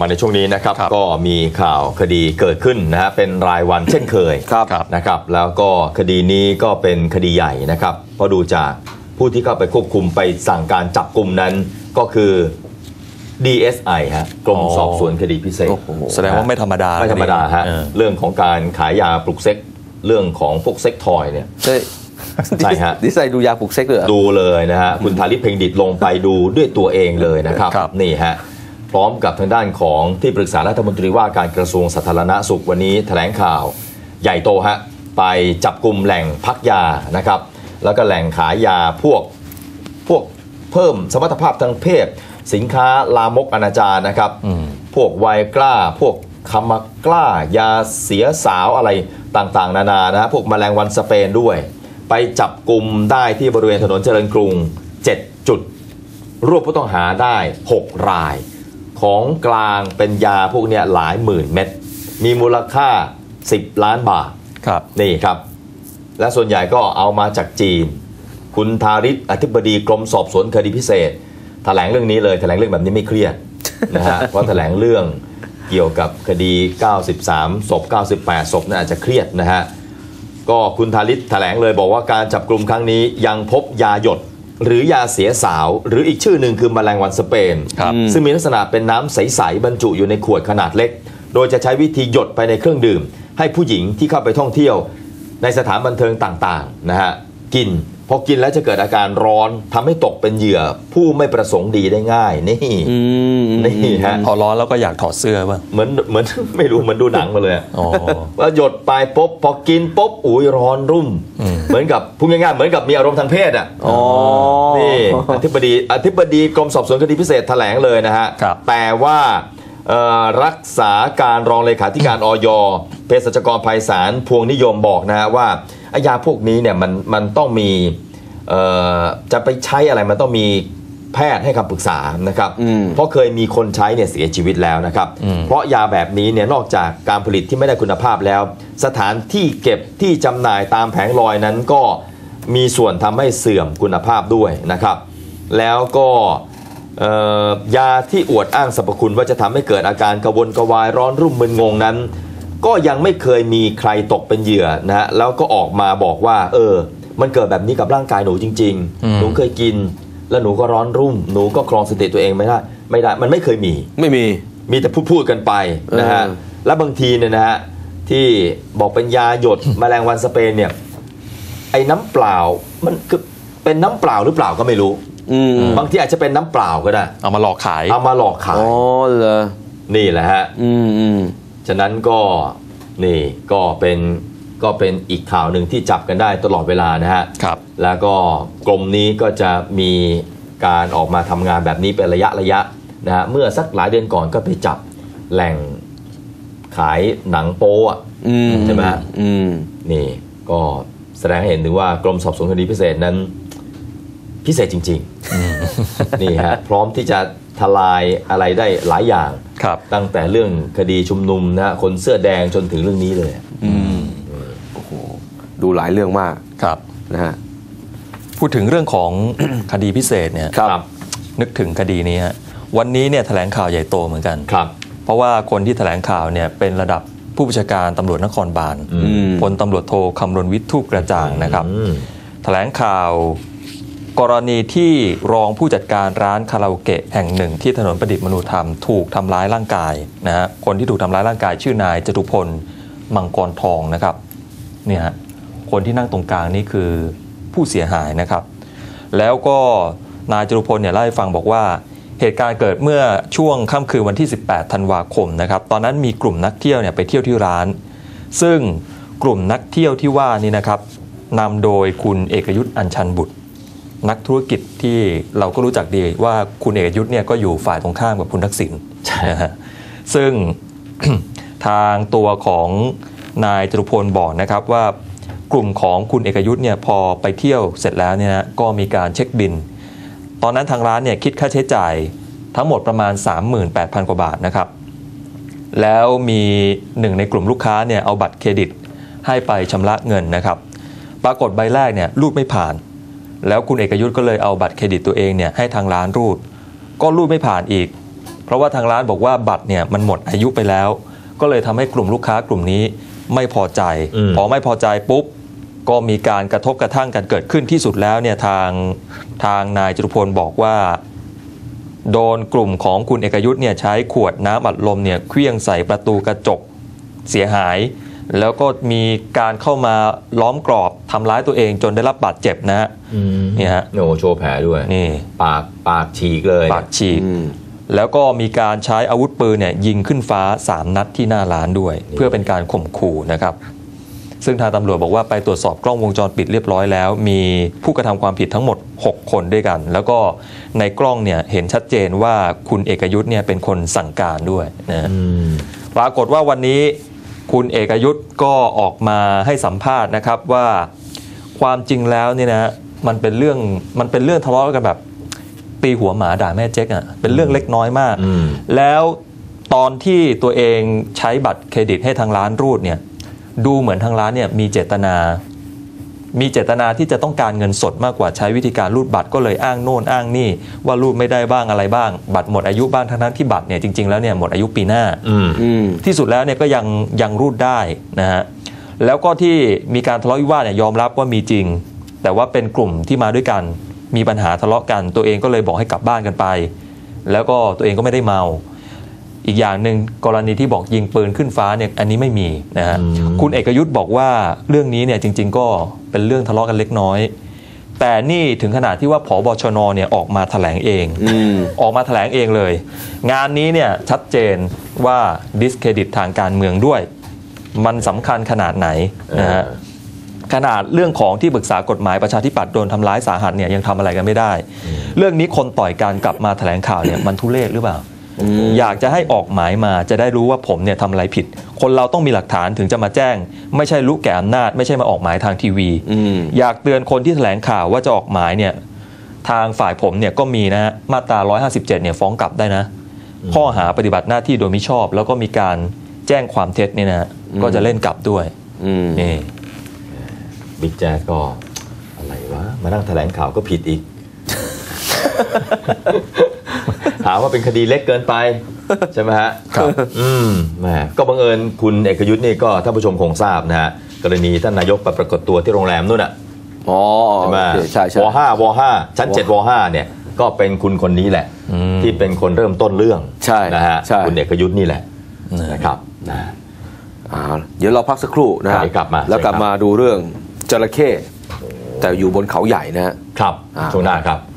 มาในช่วงนี้นะครับก็มีข่าวคดีเกิดขึ้นนะฮะเป็นรายวันเช่นเคยนะครับแล้วก็คดีนี้ก็เป็นคดีใหญ่นะครับเพราะดูจากผู้ที่เข้าไปควบคุมไปสั่งการจับกุมนั้นก็คือ DSI ฮะกรมสอบสวนคดีพิเศษแสดงว่าไม่ธรรมดาฮะเรื่องของการขายยาปลุกเซ็กเรื่องของพวกเซ็กทอยเนี่ยใช่ฮะดิไซดูยาปลุกเซ็กเลยดูเลยนะฮะคุณธาริศเพ็งดิษฐ์ลงไปดูด้วยตัวเองเลยนะครับนี่ฮะพร้อมกับทางด้านของที่ปรึกษารัฐมนตรีว่าการกระทรวงสาธารณสุขวันนี้แถลงข่าวใหญ่โตฮะไปจับกุมแหล่งพักยานะครับแล้วก็แหล่งขายยาพวกเพิ่มสมรรถภาพทางเพศสินค้าลามกอนาจารนะครับพวกไวกล้าพวกคามากล้ายาเสียสาวอะไรต่างๆนานานะพวกแมลงวันสเปนด้วยไปจับกุมได้ที่บริเวณถนนเจริญกรุง7จุดรวบผู้ต้องหาได้6รายของกลางเป็นยาพวกเนี้ยหลายหมื่นเม็ดมีมูลค่า10 ล้านบาทนี่ครับและส่วนใหญ่ก็เอามาจากจีนคุณธาริศอธิบดีกรมสอบสวนคดีพิเศษแถลงเรื่องนี้เลยแถลงเรื่องแบบนี้ไม่เครียดนะฮะ เพราะแถลงเรื่องเกี่ยวกับคดี93ศพ98ศพน่าอาจจะเครียดนะฮะก็คุณธาริศแถลงเลยบอกว่าการจับกลุ่มครั้งนี้ยังพบยาหยดหรือยาเสียสาวหรืออีกชื่อหนึ่งคือแมลงวันสเปนซึ่งมีลักษณะเป็นน้ำใสๆบรรจุอยู่ในขวดขนาดเล็กโดยจะใช้วิธีหยดไปในเครื่องดื่มให้ผู้หญิงที่เข้าไปท่องเที่ยวในสถานบันเทิงต่างๆนะฮะกินพอกินแล้วจะเกิดอาการร้อนทำให้ตกเป็นเหยื่อผู้ไม่ประสงค์ดีได้ง่ายนี่ฮะพอร้อนแล้วก็อยากถอดเสื้อป่ะเหมือนไม่รู้เหมือนดูหนังมาเลยว่าหยดไปปุ๊บพอกินปุ๊บอุ้ยร้อนรุ่มเหมือนกับพูดง่ายๆเหมือนกับมีอารมณ์ทางเพศอ่ะนี่อธิบดีกรมสอบสวนคดีพิเศษแถลงเลยนะฮะแต่ว่ารักษาการรองเลขาธิการอย.เภสัชกรไพศาลพวงนิยมบอกนะฮะว่ายาพวกนี้เนี่ยมันต้องมีจะไปใช้อะไรมันต้องมีแพทย์ให้คำปรึกษานะครับเพราะเคยมีคนใช้เนี่ยเสียชีวิตแล้วนะครับเพราะยาแบบนี้เนี่ยนอกจากการผลิตที่ไม่ได้คุณภาพแล้วสถานที่เก็บที่จำหน่ายตามแผงลอยนั้นก็มีส่วนทำให้เสื่อมคุณภาพด้วยนะครับแล้วก็ยาที่อวดอ้างสรรพคุณว่าจะทำให้เกิดอาการกระวนกระวายร้อนรุ่มมึนงงนั้นก็ยังไม่เคยมีใครตกเป็นเหยื่อนะฮะแล้วก็ออกมาบอกว่ามันเกิดแบบนี้กับร่างกายหนูจริงๆหนูเคยกินแล้วหนูก็ร้อนรุ่มหนูก็ครองสติตัวเองไม่ได้มันไม่เคยมีแต่พูดกันไปนะฮะและบางทีเนี่ยนะฮะที่บอกเป็นยาหยดแมลงวันสเปนเนี่ยไอ้น้ำเปล่ามันคือเป็นน้ำเปล่าหรือเปล่าก็ไม่รู้บางทีอาจจะเป็นน้ำเปล่าก็ได้เอามาหลอกขายอ๋อเหรอนี่แหละฮะฉะนั้นก็นี่ก็เป็นอีกข่าวหนึ่งที่จับกันได้ตลอดเวลานะฮะแล้วก็กรมนี้ก็จะมีการออกมาทำงานแบบนี้เป็นระยะนะฮะเมื่อสักหลายเดือนก่อนก็ไปจับแหล่งขายหนังโป๊ะใช่ไหมนี่ก็แสดงให้เห็นถึงว่ากรมสอบสวนคดีพิเศษนั้นพิเศษจริงๆนี่ฮะพร้อมที่จะทลายอะไรได้หลายอย่างตั้งแต่เรื่องคดีชุมนุมนะคนเสื้อแดงจนถึงเรื่องนี้เลยโอ้โหดูหลายเรื่องมากนะฮะพูดถึงเรื่องของ คดีพิเศษเนี่ยนึกถึงคดีนี้ฮะวันนี้เนี่ยแถลงข่าวใหญ่โตเหมือนกันเพราะว่าคนที่แถลงข่าวเนี่ยเป็นระดับผู้บัญชาการตำรวจนครบาลพลตำรวจโทคำรณวิทย์ทูปกระจ่างนะครับแถลงข่าวกรณีที่รองผู้จัดการร้านคาราโอเกะแห่งหนึ่งที่ถนนประดิษฐ์มนุธรรมถูกทำร้ายร่างกายนะฮะคนที่ถูกทำร้ายร่างกายชื่อนายจตุพลมังกรทองนะครับเนี่ยคนที่นั่งตรงกลางนี่คือผู้เสียหายนะครับแล้วก็นายจตุพลเนี่ยเล่าให้ฟังบอกว่าเหตุการณ์เกิดเมื่อช่วงค่ำคืนวันที่18ธันวาคมนะครับตอนนั้นมีกลุ่มนักเที่ยวเนี่ยไปเที่ยวที่ร้านซึ่งกลุ่มนักเที่ยวที่ว่านี่นะครับนำโดยคุณเอกยุทธอัญชันบุตรนักธุรกิจที่เราก็รู้จักดีว่าคุณเอกยุทธเนี่ยก็อยู่ฝ่ายตรงข้ามกับคุณทักษิณนะฮะซึ่ง ทางตัวของนายจตุพลบอกนะครับว่ากลุ่มของคุณเอกยุทธเนี่ยพอไปเที่ยวเสร็จแล้วเนี่ยนะก็มีการเช็คบิลตอนนั้นทางร้านเนี่ยคิดค่าใช้จ่ายทั้งหมดประมาณ 38,000 กว่าบาทนะครับแล้วมีหนึ่งในกลุ่มลูกค้าเนี่ยเอาบัตรเครดิตให้ไปชำระเงินนะครับปรากฏใบแรกเนี่ยรูดไม่ผ่านแล้วคุณเอกยุทธก็เลยเอาบัตรเครดิตตัวเองเนี่ยให้ทางร้านรูดก็รูดไม่ผ่านอีกเพราะว่าทางร้านบอกว่าบัตรเนี่ยมันหมดอายุไปแล้วก็เลยทำให้กลุ่มลูกค้ากลุ่มนี้ไม่พอใจพอไม่พอใจปุ๊บก็มีการกระทบกระทั่งกันเกิดขึ้นที่สุดแล้วเนี่ยทางนายจตุพลบอกว่าโดนกลุ่มของคุณเอกยุทธ์เนี่ยใช้ขวดน้ำอัดลมเนี่ยเคลื่องใส่ประตูกระจกเสียหายแล้วก็มีการเข้ามาล้อมกรอบทำร้ายตัวเองจนได้รับบาดเจ็บนะฮะนี่ฮะโอ้โชว์แผลด้วยนี่ปากฉีกเลยปากฉีกแล้วก็มีการใช้อาวุธปืนเนี่ยยิงขึ้นฟ้า3 นัดที่หน้าร้านด้วยเพื่อเป็นการข่มขู่นะครับซึ่งทางตำรวจบอกว่าไปตรวจสอบกล้องวงจรปิดเรียบร้อยแล้วมีผู้กระทำความผิดทั้งหมด6 คนด้วยกันแล้วก็ในกล้องเนี่ยเห็นชัดเจนว่าคุณเอกยุทธ์เนี่ยเป็นคนสั่งการด้วยนะปรากฏว่าวันนี้คุณเอกยุทธ์ก็ออกมาให้สัมภาษณ์นะครับว่าความจริงแล้วเนี่ยนะมันเป็นเรื่องทะเลาะกันแบบตีหัวหมาด่าแม่เจ๊กอ่ะเป็นเรื่องเล็กน้อยมากแล้วตอนที่ตัวเองใช้บัตรเครดิตให้ทางร้านรูดเนี่ยดูเหมือนทางร้านเนี่ยมีเจตนาที่จะต้องการเงินสดมากกว่าใช้วิธีการรูดบัตรก็เลยอ้างโน่นอ้างนี่ว่ารูดไม่ได้บ้างอะไรบ้างบัตรหมดอายุบ้างทั้งนั้นที่บัตรเนี่ยจริงๆแล้วเนี่ยหมดอายุปีหน้าที่สุดแล้วเนี่ยก็ยังรูดได้นะฮะแล้วก็ที่มีการทะเลาะวิวาทเนี่ยยอมรับว่ามีจริงแต่ว่าเป็นกลุ่มที่มาด้วยกันมีปัญหาทะเลาะกันตัวเองก็เลยบอกให้กลับบ้านกันไปแล้วก็ตัวเองก็ไม่ได้เมาอีกอย่างหนึ่งกรณีที่บอกยิงปืนขึ้นฟ้าเนี่ยอันนี้ไม่มีนะฮะคุณเอกยุทธ์บอกว่าเรื่องนี้เนี่ยจริงๆก็เป็นเรื่องทะเลาะกันเล็กน้อยแต่นี่ถึงขนาดที่ว่าผบชนเนี่ยออกมาแถลงเองออกมาแถลงเองเลยงานนี้เนี่ยชัดเจนว่าดิสเครดิตทางการเมืองด้วยมันสำคัญขนาดไหนนะฮะขนาดเรื่องของที่ปรึกษากฎหมายประชาธิปัตย์โดนทำร้ายสาหัสเนี่ยยังทำอะไรกันไม่ได้เรื่องนี้คนต่อยการกลับมาแถลงข่าวเนี่ยมันทุเรศหรือเปล่าอยากจะให้ออกหมายมาจะได้รู้ว่าผมเนี่ยทำอะไรผิดคนเราต้องมีหลักฐานถึงจะมาแจ้งไม่ใช่รู้แก่อำนาจไม่ใช่มาออกหมายทางทีวีอยากเตือนคนที่แถลงข่าวว่าจะออกหมายเนี่ยทางฝ่ายผมเนี่ยก็มีนะมาตรา157เนี่ยฟ้องกลับได้นะข้อหาปฏิบัติหน้าที่โดยมิชอบแล้วก็มีการแจ้งความเท็จเนี่ยนะก็จะเล่นกลับด้วยนี่บิ๊กแจ๊สก็อะไรวะมานั่งแถลงข่าวก็ผิดอีก หาว่าเป็นคดีเล็กเกินไปใช่ไหมฮะครับแหมก็บังเอิญคุณเอกยุทธ์นี่ก็ท่านผู้ชมคงทราบนะฮะกรณีท่านนายกไปปรากฏตัวที่โรงแรมนู่นน่ะใช่ไหมว.5 ชั้น7 ว.5 เนี่ยก็เป็นคุณคนนี้แหละที่เป็นคนเริ่มต้นเรื่องนะฮะคุณเอกยุทธ์นี่แหละนะครับเดี๋ยวเราพักสักครู่นะฮะแล้วกลับมาดูเรื่องจระเข้แต่อยู่บนเขาใหญ่นะครับช่วงหน้าครับ